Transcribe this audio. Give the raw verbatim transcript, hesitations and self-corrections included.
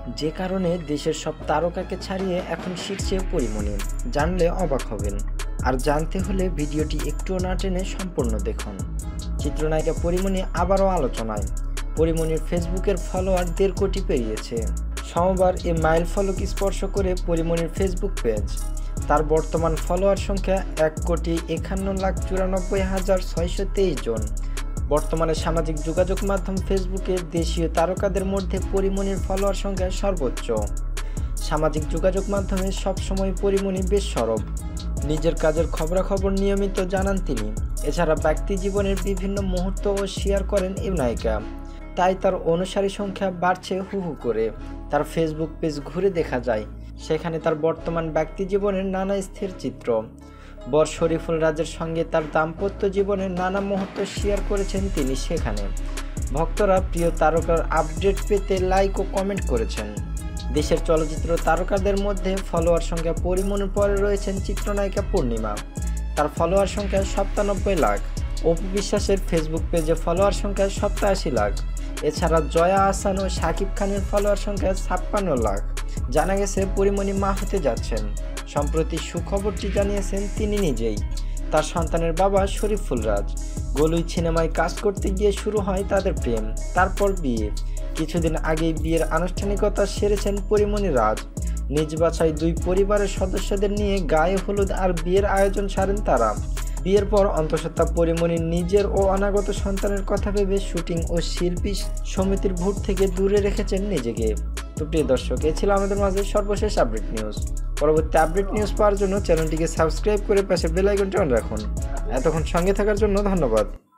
যে কারণে দেশের সব তারকাকে ছাড়িয়ে এখন শীর্ষে পরিমণি। জানলে অবাক হবেন। আর জানতে হলে ভিডিওটি একটুও না টেনে সম্পূর্ণ দেখুন। চিত্রনায়িকা পরিমণি আবারও আলোচনায়। পরিমণির ফেসবুকের ফলোয়ার দেড় কোটি পেরিয়েছে। সোমবার এ মাইল ফলক স্পর্শ করে পরিমণির ফেসবুক পেজ। তার বর্তমান ফলোয়ার সংখ্যা এক কোটি একান্ন লাখ চুরানব্বই হাজার ছয়শো তেইশ জন। বর্তমানে সামাজিক যোগাযোগ মাধ্যম ফেসবুকে দেশীয় তারকাদের মধ্যে পরিমণির ফলোয়ার সংখ্যা সর্বোচ্চ। সামাজিক যোগাযোগ মাধ্যমে সবসময় পরিমণি বেশ সরব। নিজের কাজের খবরাখবর নিয়মিত জানান তিনি। এছাড়া ব্যক্তি জীবনের বিভিন্ন মুহূর্তও শেয়ার করেন এই নায়িকা। তাই তার অনুসারী সংখ্যা বাড়ছে হু হু করে। তার ফেসবুক পেজ ঘুরে দেখা যায়, সেখানে তার বর্তমান ব্যক্তি জীবনের নানা স্থির চিত্র। বর শরীফুল রাজের সঙ্গে তার দাম্পত্য জীবনের নানা মুহূর্ত শেয়ার করেছেন তিনি সেখানে। ভক্তরা প্রিয় তারকার আপডেট পেতে লাইক ও কমেন্ট করেছেন। দেশের চলচ্চিত্র তারকাদের মধ্যে ফলোয়ার সংখ্যা পরিমণির পরে রয়েছেন চিত্রনায়িকা পূর্ণিমা। তার ফলোয়ার সংখ্যা সাতানব্বই লাখ। অপু বিশ্বাসের ফেসবুক পেজে ফলোয়ার সংখ্যা সপ্তাশি লাখ। এছাড়া জয়া আহসান ও শাকিব খানের ফলোয়ার সংখ্যা ছাপ্পান্ন লাখ। জানা গেছে পরিমণি মা হতে যাচ্ছেন। সম্প্রতি সুখবরটি জানিয়েছেন তিনি নিজেই। তার সন্তানের বাবা শরীফুল রাজ। গলুই সিনেমায় কাজ করতে গিয়ে শুরু হয় তাদের প্রেম, তারপর বিয়ে। কিছুদিন আগেই বিয়ের আনুষ্ঠানিকতা সেরেছেন পরিমণি রাজ। নিজ বাছাই দুই পরিবারের সদস্যদের নিয়ে গায়ে হলুদ আর বিয়ের আয়োজন সারেন তারা। বিয়ের পর অন্তঃসত্ত্বা পরিমণি নিজের ও অনাগত সন্তানের কথা ভেবে শুটিং ও শিল্পী সমিতির ভোট থেকে দূরে রেখেছেন নিজেকে। তো প্রিয় দর্শক, এ ছিল আমাদের মাঝে সর্বশেষ আপডেট নিউজ। পরবর্তী আপডেট নিউজ পাওয়ার জন্য চ্যানেলটিকে সাবস্ক্রাইব করে পাশে বেল আইকনটি অন রাখুন। এতক্ষণ সঙ্গে থাকার জন্য ধন্যবাদ।